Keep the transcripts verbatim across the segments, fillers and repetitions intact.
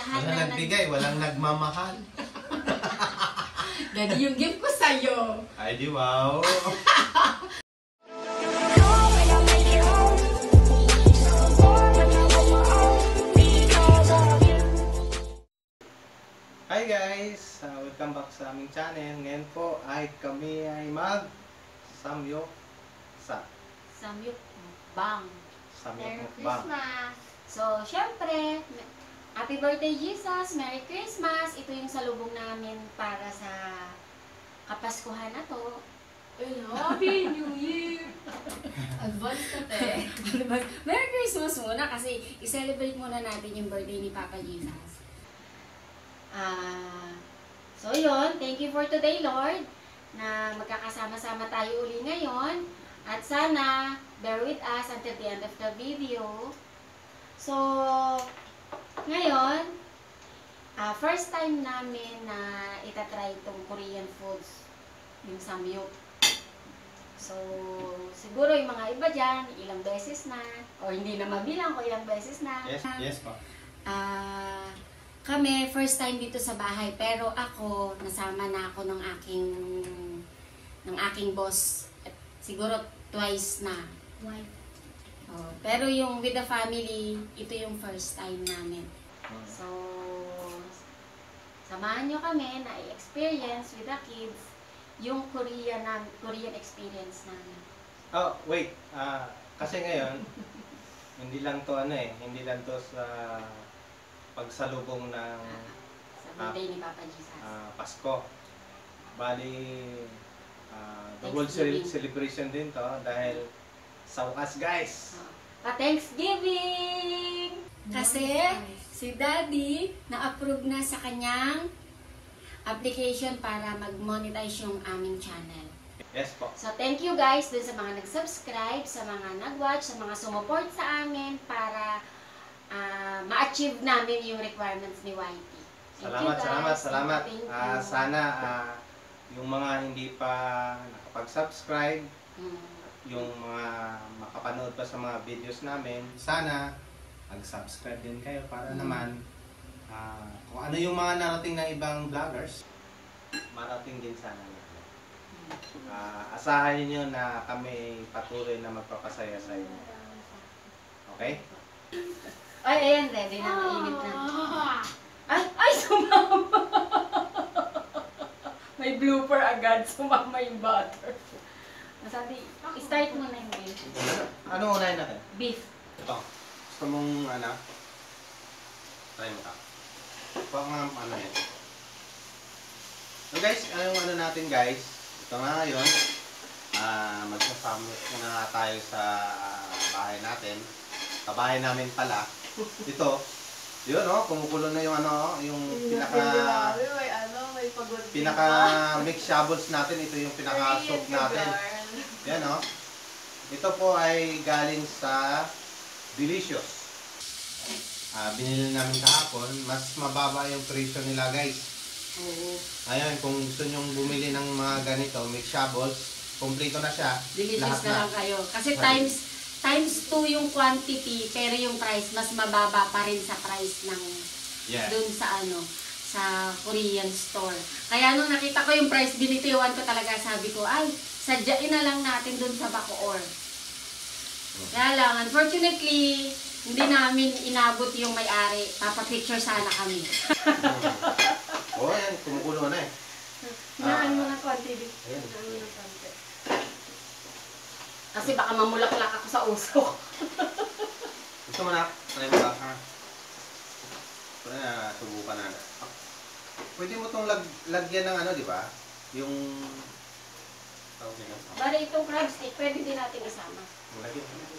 lahat Walang na nagbigay, walang nagmamahal. Daddy, yung gift ko sa'yo. Ay, di wow. Hi guys! Uh, welcome back sa aming channel. Ngayon po ay kami ay mag samyok sa Samyuk bang. samyok Merry mukbang. Christmas! So, syempre, Happy birthday Jesus! Merry Christmas! Ito yung salubong namin para sa Kapaskuhan na to. Happy New Year! Advance na te. Merry Christmas muna kasi i-celebrate muna natin yung birthday ni Papa Jesus. Ah, so yun, thank you for today, Lord, na magkakasama-sama tayo uli ngayon. At sana, bear with us until the end of the video. So, ngayon, uh, first time namin na itatry itong Korean foods, yung samyuk. So, siguro yung mga iba dyan, ilang beses na, o hindi na mabilang ko ilang beses na. Yes, yes po. Ah, kami, first time dito sa bahay, pero ako, nasama na ako ng aking, ng aking boss, siguro twice na. Why? Oh, pero yung with the family, ito yung first time namin. So, samahan nyo kami na i-experience with the kids yung Korean, na, Korean experience namin. Oh, wait. Ah, kasi ngayon, hindi lang to ano eh, hindi lang to sa pagsalubong ng Sa birthday ni Papa Jesus. ah, Pasko. Bali, ah, the World Cel- Thanksgiving. Celebration din to dahil sa wakas guys. Oh, pa-Thanksgiving! Kasi si Daddy na-approve na sa kanyang application para mag-monetize yung aming channel. Yes po. So, thank you guys dun sa mga nag-subscribe, sa mga nag-watch, sa mga sumuport sa amin para uh, ma-achieve namin yung requirements ni Y T. Thank Salamat, you guys. salamat, salamat. Thank you. Ah, sana ah, yung mga hindi pa nakapag-subscribe, Hmm. yung mga makapanood pa sa mga videos namin, sana mag-subscribe din kayo para Mm. naman ah, kung ano yung mga narating ng ibang vloggers, marating din sana natin. Ah, asahan niyo na kami patuloy na magpapasaya sa inyo. Okay? Ay, ayan, ready na, mainit na. Ay, ay, sumama! May blooper agad, sumama yung butter. Masabi, start mo na yung beef. Ano unahin natin? Beef. Ito. Gusto mong ano? Try mo ka. Ito nga ano yan. So guys, ano yung ano natin guys? Ito nga ngayon. Ah, magsasamot muna nga tayo sa bahay natin. Sa bahay namin pala. Ito. Yun oh, kumukulo na yung ano, yung pinaka May ano, may pagod. pinaka mixables natin. Ito yung pinaka soup natin. Yan oh. Ito po ay galing sa Delicious. Ah, binili namin kahapon, mas mababa yung presyo nila guys. Oo. Ayun, kung gusto nyong bumili ng mga ganito, mixables, kompleto na siya. Delicious na lang kayo. Kasi Right. times times two yung quantity, pero yung price mas mababa pa rin sa price ng Yeah. dun sa ano, sa Korean store. Kaya nung nakita ko yung price, binitiwan ko talaga, sabi ko, ay, sadyain na lang natin dun sa Bacoor. Kaya lang, unfortunately, hindi namin inabot yung may-ari. Papapicture sana kami. Oo, oh, yan, kumukulo na eh. Hinaan mo na konti. Di. Ayan. Hinaan mo na konti. Kasi baka mamulaklak ako sa usok. Gusto mo na? Try mo ka. Ha? Ito na, subukan na. Pwede mo itong lag lagyan ng ano, di ba? Yung... tawag nila. Bale, itong crab stick, pwede din natin isama. Lagyan.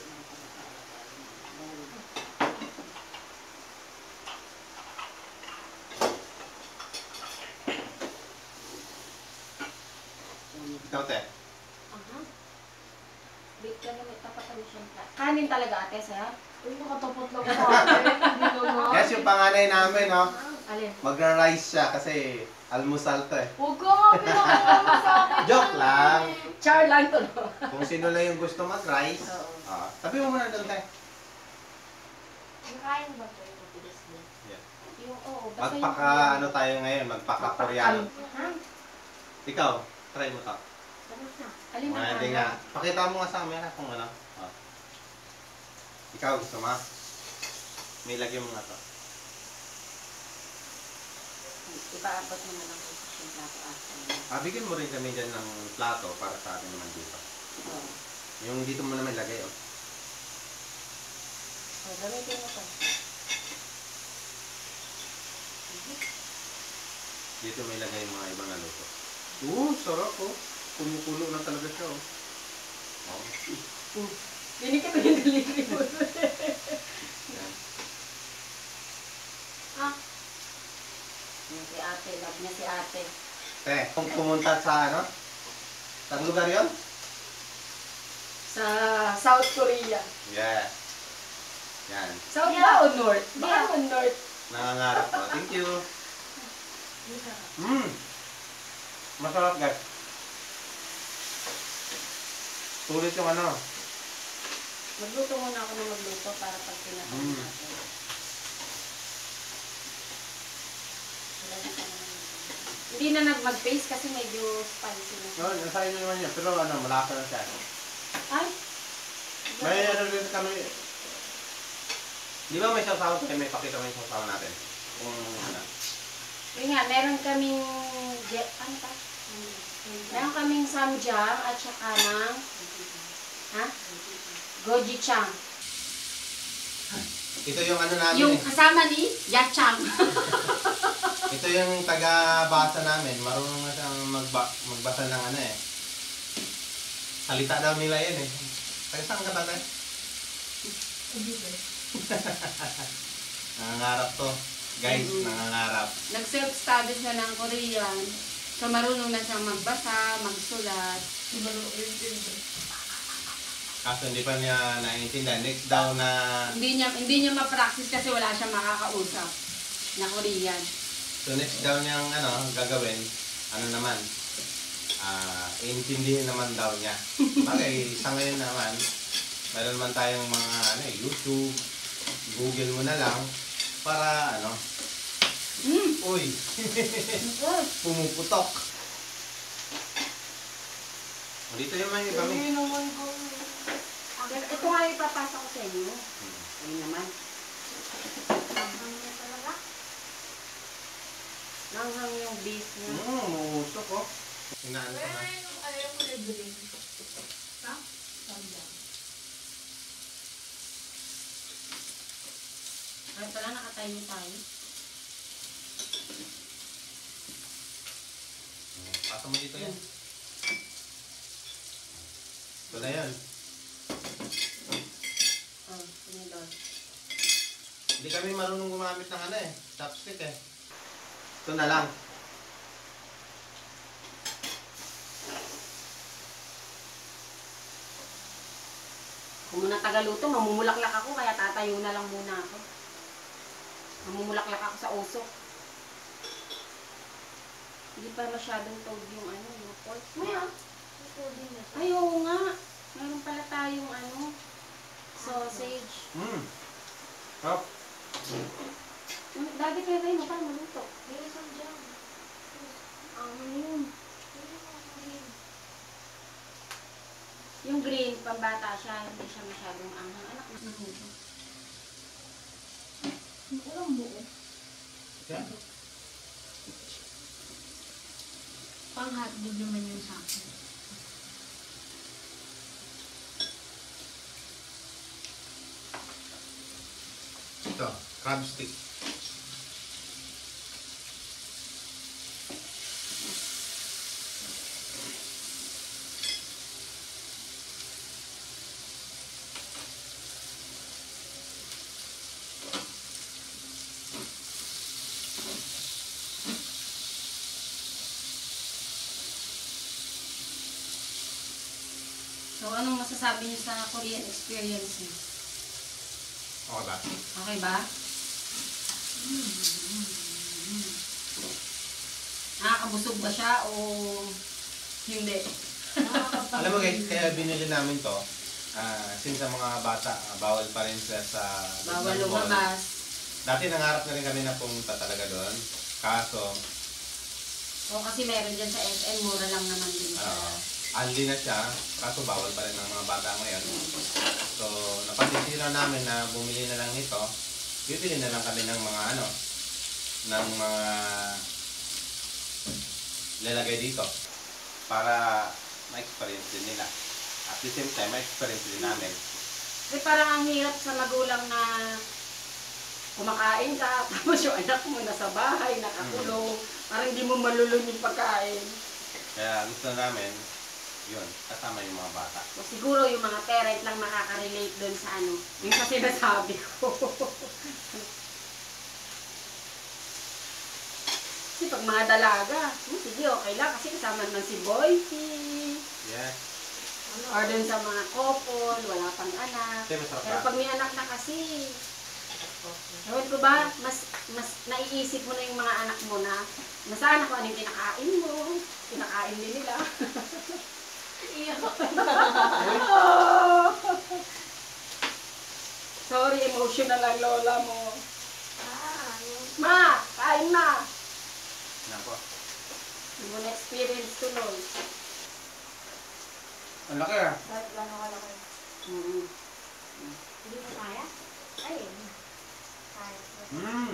Ikaw, te. Aha. Bake ka naman, tapat kami siyempre. Kanin talaga ate, sir? Uy, nakatapot lang sa akin. Hindi naman. Yes, yung panganay namin, no? Alin? Magra-rice siya kasi almusal to eh. Huwag ka nga, pinakita mo sa akin. Joke lang. Char lang to. Kung sino lang yung gusto mag-rice. Oo. Ah, tabi mo muna doon, te. Nakain ba ito yung mabilis niya? Yeah. Yung, oo. Magpaka, ano tayo ngayon, magpaka-Koreano. Ha? Ikaw, try mo to. Alin ang Pwede ano? nga. Pakita mo nga sa amin ha, kung ano. Oh. Ikaw, gusto mo? May lagyan mo nga to. Ipaabot mo na lang sa yung plato ata. Ah, bigyan mo rin kami dyan ng plato para sa atin naman dito. Oo. Yung dito mo naman lagay, oh. Oh, gamitin mo to. Dito may lagay yung mga ibang naluto. Oo, sarap oh. Kumukulo na talaga siya oh. Oh. Dinikit mo yung delivery mo. Yan. Ah. Yung si ate, love niya si ate. Te, kung pumunta sa ano? Saan lugar yun? Sa South Korea. Yeah. Yan. South Yeah. ba o North? Baka Yeah. mo North. Nangangarap ko. Thank you. Mmm. Masarap guys. Sulit yung ano. Magluto muna ako ng magluto para pag pinakain Mm. natin. Wala na tayo ng- Hindi na nag-mag-paste kasi medyo spicy na siya. No, nasayin nyo naman yun. Pero ano, malasa na siya. Ay! May ano rin kami. Di ba may sasaw tayo? May pakita mo yung sasaw natin. Kung ano. Yun nga, meron kaming, je- ano pa? Meron kaming samjang at saka ng, ha? Gojichang. Ito yung ano namin Yung eh. kasama ni Yachang. Ito yung taga-basa namin. Marunong na siyang magba magbasa ng ano eh. Salita daw nila yan eh. Taga saan ka tatay? Nangangarap to. Guys, Mm. nangangarap. Nag-self-study siya ng Korean. So marunong na siyang magbasa, magsulat. Kaso hindi pa niya naiintindihan. Next daw na... Hindi niya hindi niya ma-practice kasi wala siyang makakausap na Korean. So next daw niyang ano, gagawin, ano naman, ah, iintindihin naman daw niya. Bagay, sa ngayon naman, meron naman tayong mga ano, eh, YouTube, Google mo na lang, para ano, Mm. uy, pumuputok. O, dito yung mga iba Hindi mo. naman ko. Ito nga ipapasa ko sa inyo. Ayun naman. Langhang yung base niya. Hmm, muusok oh. Inaan ko na. Ayaw mo libre. Ha? Samjang. Ay pala, nakatayo tayo. Pasa mo dito yan. Ito na yan. Oh, yun doon. Hindi kami marunong gumamit ng ano eh, chopstick eh. Ito na lang. Kung muna tagaluto, mamumulaklak ako, kaya tatayo na lang muna ako. Mamumulaklak ako sa usok. Hindi pa masyadong toad yung ano, yung pork. May ah. Recording na siya. Ay, oo nga. Meron pala tayong ano, sausage. Hmm. Hop. Hmm, Dati kaya kayo, paano maluto? May samjang. Ano yun? Yung green, pambata siya, hindi siya masyadong anghang. Anak na maluto. Alam mo eh. Yan. Pang hotdog naman yun sa akin. Ito, crab stick. So, anong masasabi niyo sa Korean experience niyo? Okay ba? Okay ba? Nakakabusog ba siya o hindi? Alam mo guys, kaya binili namin to. Ah, since sa mga bata, ah, bawal pa rin sila sa Bawal ng mall. lumabas. Dati nangarap na rin kami na pumunta talaga doon. Kaso, O kasi meron dyan sa S M, mura lang naman din siya. uh, unli na siya. Kaso bawal pa rin ng mga bata ngayon. So, napatisira namin na bumili na lang nito. Bibili na lang kami ng mga ano, ng mga lalagay dito. Para ma-experience din nila. At the same time, ma-experience din namin. Kasi parang ang hirap sa magulang na kumakain ka, tapos yung anak mo nasa bahay, nakakulong, parang hindi mo malulun yung pagkain. Kaya gusto namin, yun, kasama yung mga bata. O siguro yung mga parent lang makaka-relate doon sa ano, yung sa sinasabi ko. Kasi pag mga dalaga, hmm, sige okay lang kasi kasama naman si Boyfie. Yes. Or dun sa mga couple, wala pang anak. Kasi masarap Pero ka. pag may anak na kasi, ewan ko ba, mas mas naiisip mo na yung mga anak mo na, nasaan ako ano yung kinakain mo, kinakain din nila. Iyak. Sorry, emotional ang lola mo. Ah, yung... Ma, kain na! Nako. Hindi mo na-experience tuloy. Ang laki ah. Bakit gano'n ka laki? Mm-hmm. Hindi mo kaya? Ay, kaya. Mmm.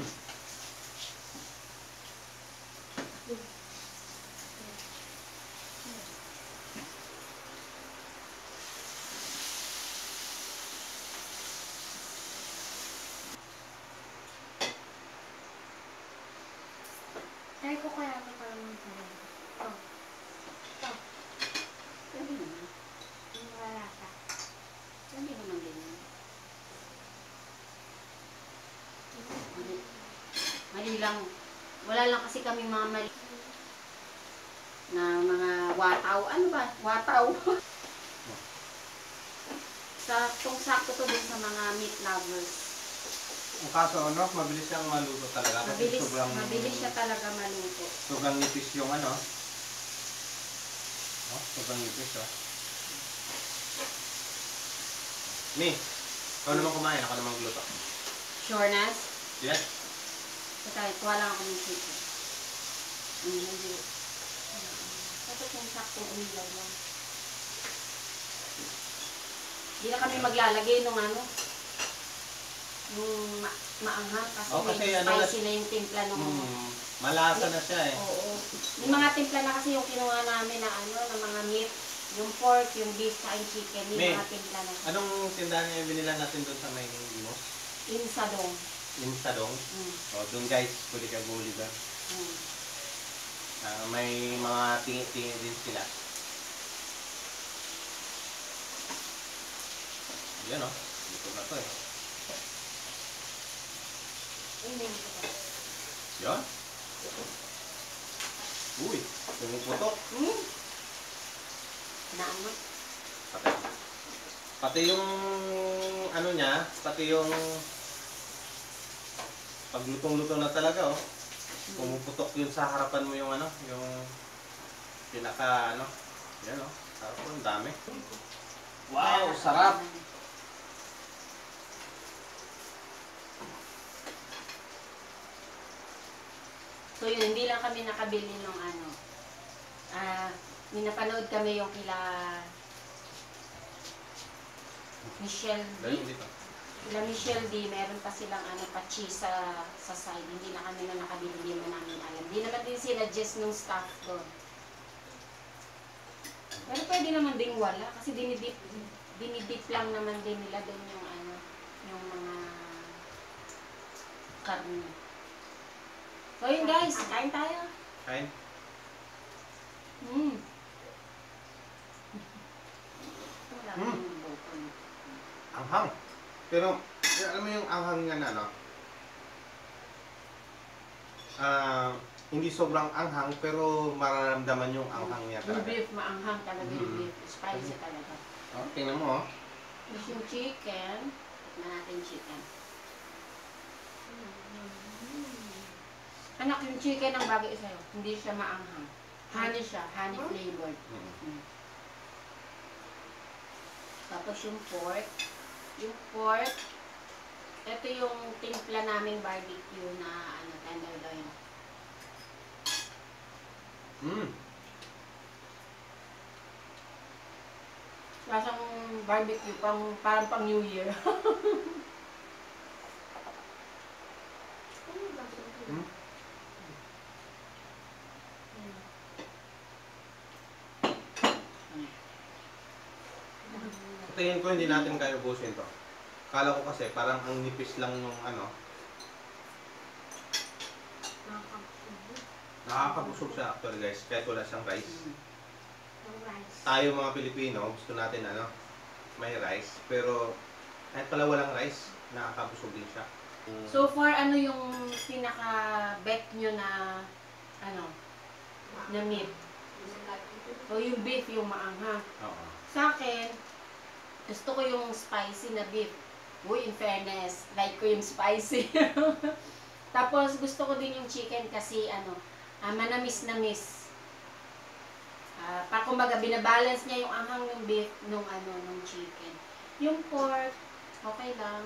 Try ko kaya ito para mong kaya. Ito. Ito. Sabi naman. Yung wala ka. Sabi naman ganyan. Mali. Mali lang. Wala lang kasi kami mga mali. Na mga wataw. Ano ba? Wataw. Saktong sakto to din sa mga meat lovers. Ang kaso ano, mabilis siyang maluto talaga. Kasi Mabilis, sobrang, mabilis siya talaga maluto. sobrang nipis yung ano. Oh, sobrang nipis oh. Mi, ikaw naman kumain, ako naman gluto. Sureness. Yes? Kasi kuha lang ako ng chicken. Mm, hindi. Ito kung saktong umilaw lang. Hindi na kami maglalagay nung ano, yung ma maanghang kasi, Oh, kasi medyo ano na- spicy na yung timpla nung Hmm, malasa na siya eh. Oo. Yung mga timpla na kasi yung kinuha namin na ano, ng mga meat, yung pork, yung beef, sa yung chicken, yung May, mga timpla na. Anong tindahan yung binila natin doon sa may mo? Insadong. Insadong. Mm. O, doon guys, pwede kayo buli ba? Mm. Ah, may mga tingi-tingi din sila. Yan o, dito na to eh. Hindi ko pa. Yan. Uy, pumuputok. Hmm? Naangat. Pati, pati yung ano niya, pati yung paglutong-lutong na talaga oh. Pumuputok yun sa harapan mo yung ano, yung pinaka ano. Yan oh, sarap oh, ang dami. Wow, sarap! So yun, hindi lang kami nakabili ng ano. Ah, may napanood kami yung kila Michelle Dahil D. dito. Kila Michelle D, meron pa silang ano, pachi sa, sa side. Hindi na kami na nakabili, hindi naman namin alam. Hindi naman din sinadjust nung staff doon. Pero pwede naman ding wala. Kasi dinidip, dinidip lang naman din nila doon yung ano, yung mga karne. So yun guys, kain tayo. Kain. Mm. Wala Mm. nang bukol. Anghang. Pero, y- alam mo yung anghang nga na, no? Ah, hindi sobrang anghang, pero mararamdaman yung anghang niya Yung talaga. beef, maanghang talaga yung Mm. beef. Spicy talaga. Oh, tingnan mo, oh. Tapos yung chicken, tignan natin yung chicken. Anak, yung chicken ang bagay sa'yo. Hindi siya maanghang. Honey siya, honey flavored. Mm. Mm. Tapos yung pork. Yung pork, Ito yung timpla naming barbecue na ano, tenderloin. Mm. Lasang barbecue, pang, parang pang New Year. Ano ba ito? Mm. Sa tingin ko hindi natin kaya ubusin to. Kala ko kasi parang ang nipis lang nung ano, Nakakapagod. nakakabusog siya actually guys, kahit wala siyang rice. Ng rice. Tayo mga Pilipino, gusto natin ano, may rice, pero kahit pala walang rice, nakakabusog din siya. Mm. So far, ano yung pinaka-bet nyo na, ano, na meat? O yung beef, yung maanghang. Oo. Sa akin, gusto ko yung spicy na beef. Uy, in fairness, like ko yung spicy. Tapos, gusto ko din yung chicken kasi, ano, ah, manamis-namis. Ah, pa kumbaga, binabalance niya yung anghang ng beef nung, ano, nung chicken. Yung pork, okay lang.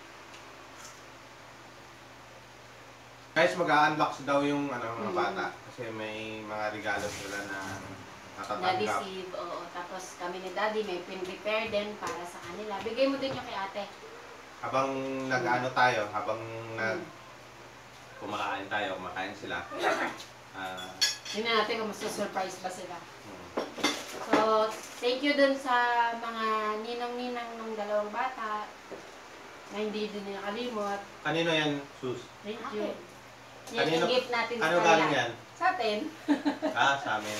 Guys, mag-unbox daw yung ano, mga Mm. bata kasi may mga regalo sila na Daddy natatanggap. Steve, oo. Tapos kami ni Daddy may pin-prepare din para sa kanila. Bigay mo din yung kay ate. Habang nag-ano tayo, habang nag Mm. kumakain tayo, kumakain sila. Ah, Tingnan natin kung masusurprise ba sila. hmm. So, thank you dun sa mga ninang-ninang ng dalawang bata na hindi din nila kalimot. Kanino yan, Sus? Thank you. Ate. Yan Kanino- yung gift natin sa Ano kanila. galing yan? Sa atin. Ah, sa amin.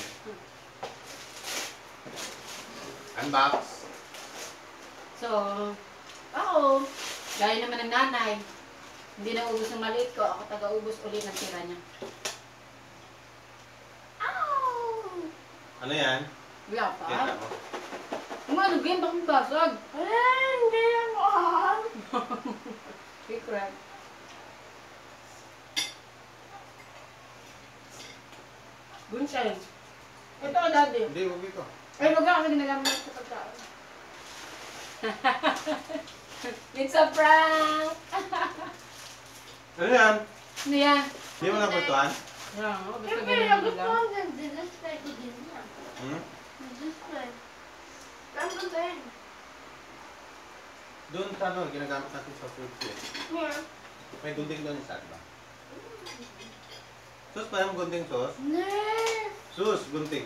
Unbox. So, ako, gaya naman ng nanay, hindi na ubus ng maliit ko, ako taga-ubos ulit ng tira niya. Ow! Ano yan? Wala pa. Kita mo. Kung ano, game, bakit basag? Eh, hindi yan mahal. Secret. Bunsen. Ito, daddy. Hindi, huwag ito. Ay, wag ka kasi ginagamit sa pagkain. It's a prank! Ano yan? Ano yan? Hindi mo naputuan? Yan, oh, gusto Siyempre, ganyan gusto nila. ko ang display ko din yan. Hmm? Display. Nandun din. Doon sa ano, ginagamit natin sa food set. Here. May gunting doon isa, diba? Sus, parang gunting sus. Nerf! Sus, gunting.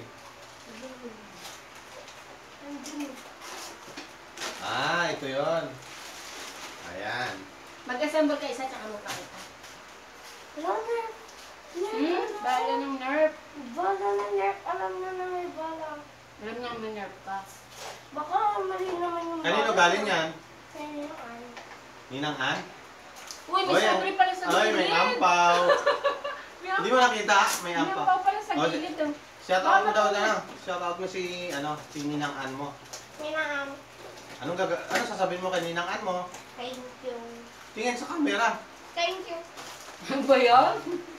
Nandun. Ah, ito yon. Ayan. Mag-assemble ka isa, tsaka mo pakita. Hello, Nerf. Nerf, Hmm? ano? Bala ng nerf. Bala na Nerf. Alam na na may bala. Alam niya may nerf ka. Baka mali naman yung Kanino bala. galing yan? Kanino yan? Ninang An? Uy, may Oy, sobre pala sa Ay, gilid. may ampaw. May Hindi mo nakita? May May ampaw. ampaw pala sa Oh, gilid. Oh. Shout out mo daw na. Shout out mo si, ano, si Ninang An mo. Minaham. Anong gaga ano sasabihin mo kay Ninang An mo? Thank you. Tingin sa camera. Thank you. Ano ba yan?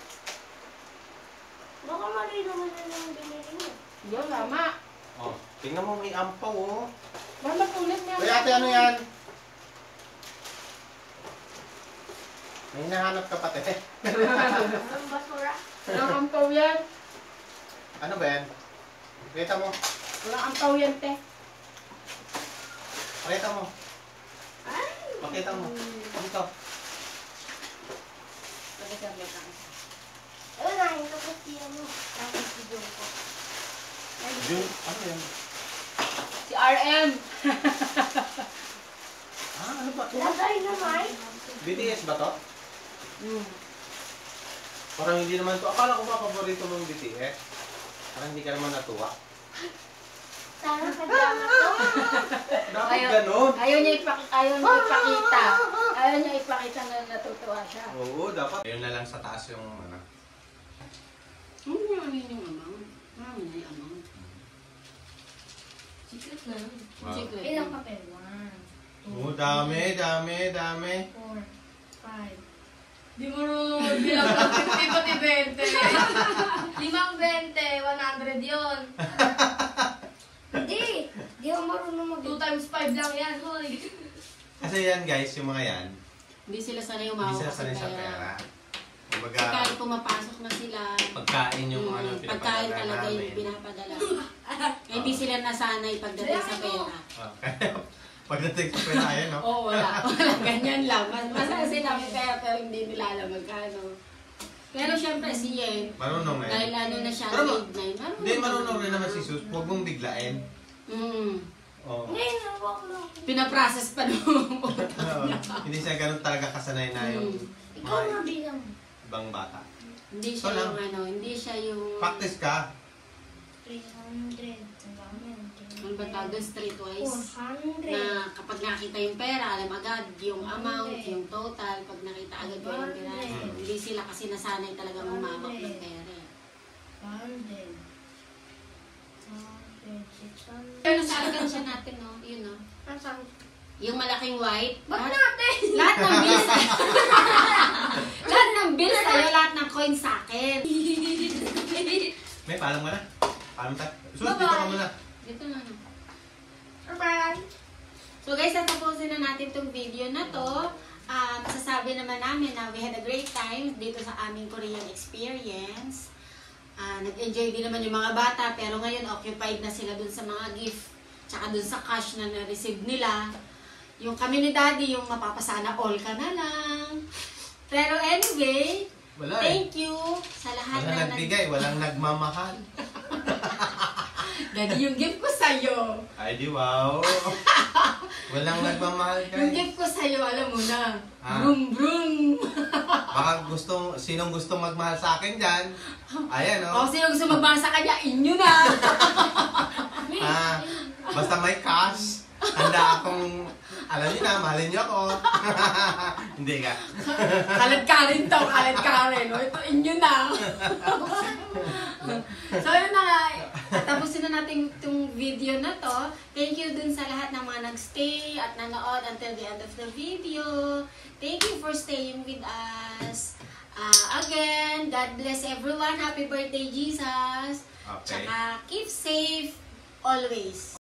Baka mali naman na yung binili mo. Yun, tama. Oh, tingnan mo may ampaw oh. Mama, ulit niya. Uy, ate, ano yan? May hinahanap ka pati. Ang basura. Walang ampaw yan. Ano ba yan? Pakita mo. Walang ampaw yan, te. Pakita mo. Ay! Pakita mo. Dito. Mag-assemble ka isa. Ayun na, yung tapos siya mo. Tapos si Jungko. Jun, ano yan? Si R M. Ah, ano ba? Lagay na, Mai. B T S ba to? Hmm. Parang hindi naman to. Akala ko ba paborito mong B T S? Parang hindi ka naman natuwa. Sana pajama to. Dapat Ayaw- ganun. Ayaw niya, ipaki ayaw niya ipakita. Ayaw niya ipakita na natutuwa siya. Oo, dapat. Ayun na lang sa taas yung ano. Ano yung yung amang? Ano yung amang? Secret na. Wow. Secret. Ilang papel? One, Oo, dami, dami, dami. four, five. Di mo rin bilang ng fifty pati twenty. Limang twenty, one hundred yun. Hindi! Di ako marunong mag- two times five lang yan, hoy. Kasi yan guys, yung mga yan, Hindi sila sanay Hindi umawak sila sa sanay sa pera. pera. Kasi Kumbaga, kahit pumapasok na sila, pagkain yung mm, ano, pagkain pinapadala talaga yung namin. pinapadala. Kaya hindi sila nasanay pagdating sa pera. Ah, kaya pagdating sa pera, ayan, no? Oo, wala. Wala, ganyan lang. Mas masaya sila may pera pero hindi nila alam magkano. Pero syempre si Yen, Marunong eh. dahil ano na siya, Pero, grade nine, marunong. Hindi, marunong rin naman si Sus. Huwag mong biglain. Mm. Oo. Ngayon, hawak lang. Pinaprocess pa nung Oo. Hindi siya ganun talaga kasanay na yung Mm. Ikaw mga na bilang mo. ibang bata. Hindi So siya lang. yung ano, hindi siya yung... Practice ka. three hundred. Ang dami. Ano ba tawag doon? Streetwise? four hundred. Na kapag nakita yung pera, alam agad yung amount, yung total, pag nakita agad ko yung piraso. Mm. Hindi sila kasi nasanay talaga mamawak ng pera. eh. one hundred. one hundred. six hundred. Pero sa alkansya natin, no? Yun, no? Nasaan? Yung malaking white. Ba't lahat- natin? Lahat ng bills. lahat ng bills sa'yo, lahat ng coins sa akin. May, paalam ka na. Paalam tayo. Sus, Bye-bye. dito ka muna. Dito na, no? Bye-bye. So guys, tatapusin na natin tong video na to. Um, sasabi naman namin na we had a great time dito sa aming Korean experience. Ah, nag-enjoy din naman yung mga bata, pero ngayon occupied na sila dun sa mga gift, tsaka dun sa cash na na-receive nila. Yung kami ni Daddy, yung mapapasana all ka na lang. Pero anyway, Wala eh. thank you sa lahat Walang na nag- nagbigay, walang nagmamahal. Daddy, yung gift ko sa'yo. Ay, di wow. Walang nagmamahal Yung guys. gift ko sa'yo, alam mo na. Ah. Brum brum. Baka gusto, sinong gusto magmahal sa akin dyan? Ayan, O, oh. sino gusto magbasa sa kanya, inyo na. Ah, basta may cash. Handa akong, alam niyo na, mahalin niyo ako. Hindi ka. Kalat ka rin to, kalat ka rin. O, ito, inyo na. So, yun na nga. At tapusin na natin itong video na to. Thank you dun sa lahat ng mga nagstay at nanood until the end of the video. Thank you for staying with us. Uh, again, God bless everyone. Happy birthday, Jesus. Okay. Tsaka, keep safe always.